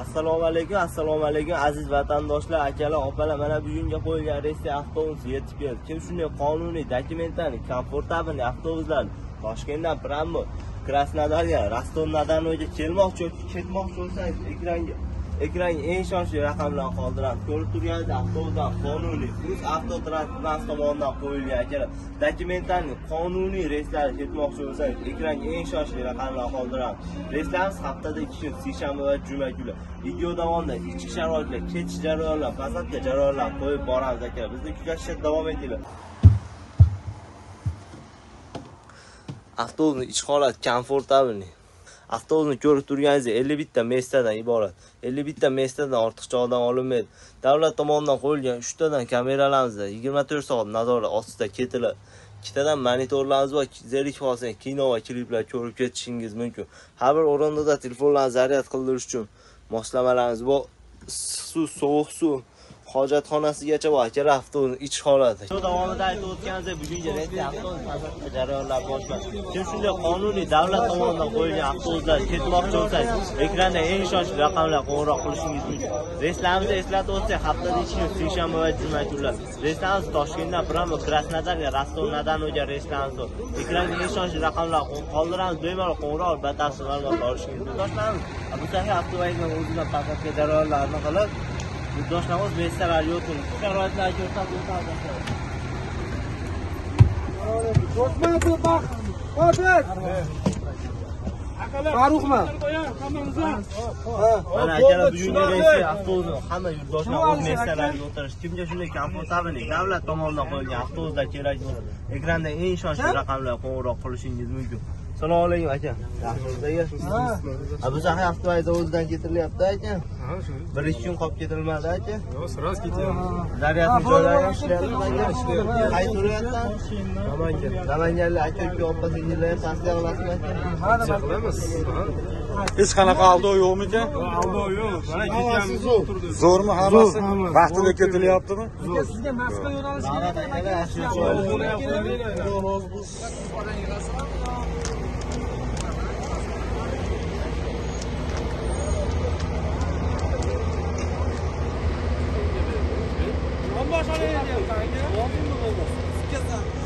Assalomu alaykum aziz vatandoshlar, akalar, opalar. Mana bugunga qo'yilgan reysi avtobus yetib keldi. Kim shunday qonuniy dokumentlarni, komfortabilniy avtobuslarni Toshkentdan Prambo, Krasnodarga, Rostov-na-Donuga kelmoqchi yoki ketmoqchi bo'lsangiz, ekranga eng ishonchli raqamlarni qoldiramiz. Ko'rib turganingizdek, avtobusdan qonuniy Uz avtotransport tomonidan qo'yilgan akalar. Dokumentlarni qonuniy reyslarga ketmoqchi bo'lsangiz, ekranga eng ishonchli raqamlarni qoldiramiz. Reyslarimiz haftada 2 kun, seshanba va juma kuni. Video davomida ichki sharoitlar, ketish jarayonlar, posадка jarayonlarini qo'yib boramiz akalar. Bizni kuzatishda davom etinglar. Avtobusning ichki holati komfortabilniy. Avtobusni ko'rib turganingizdek 51 ta mestadan iborat. 51 ta mestadan ortiqcha odam olinmaydi. Davlat tomonidan qo'yilgan 3 tadan kameralarimizni 24 soat nazorat ostida ketiladi. 2 tadan monitorlarimiz va zerikib qolsangiz kino va kliplar ko'rib ketishingiz mumkin. Har bir o'rinda telefonlarni zaryad qildirish uchun moslamalarimiz bor. Suv, sovuq suv hojatxonasigacha bor akalar avtobusning ichki holati. Shu davomida aytib o'tganimizdek, bugungi reysda avtobus pasajir jarayonlar boshlandi. Kim shunday qonuniy davlat tomonidan qo'yilgan avtobuslar ketmoqchi bo'lsangiz, ekranda eng ishonchli raqamlar qo'ng'iroq qilishingiz mumkin. Reyslarimizni eslatib o'tsak, haftada 2 kun, seshanba va juma kunlar. Reyslarimiz Toshkentdan Prambo, Krasnodarga, Rostov-na-Donuga reyslarimiz bor. Ekranga eng ishonchli raqamlar qoldiramiz. Bemalol qo'ng'iroq batafsil ma'lumot olishingiz mumkin. Do'stlarimiz, bu safar avtomobilning o'zidan pasajir jarayonlarini qilib Do'stlarimiz bestalar yo'qmi? Sharoitlar ko'rsatib o'tamiz. Do'stlar bak. Hozir. Farruxman. Mana akalar bugungi reysga avtobusni hamma yurtdoshlar o'z mestalariga o'tirish. Kimga shunday komfortabilniy davlat tomonidan qo'yilgan avtobuslar kerak bo'lsa, ekranda eng ishonchli raqamlar qo'ng'iroq qilishingiz mumkin. Assalomu alaykum aka. Yaxshimisiz? Bu safar avtobusda o'zidan ketilyapti aka. Ha, shu. 1-2 kun qolib ketilmadi aka. Yo'q, siraz ketyapti. Zaryadni joylari ishlayapti. Qaysi turyapsan? Namanganlik aka-uka opa-singillar tavsiya qilasizmi aka? Ha, nima qilamiz? Hech qanaqa aldov yo'qmi ekan? Aldov yo'q. Mana ketyapmiz. Zo'rmi hammasi? Vaqtida ketilyaptimi? Sizga Moskva yo'nalishi kerak.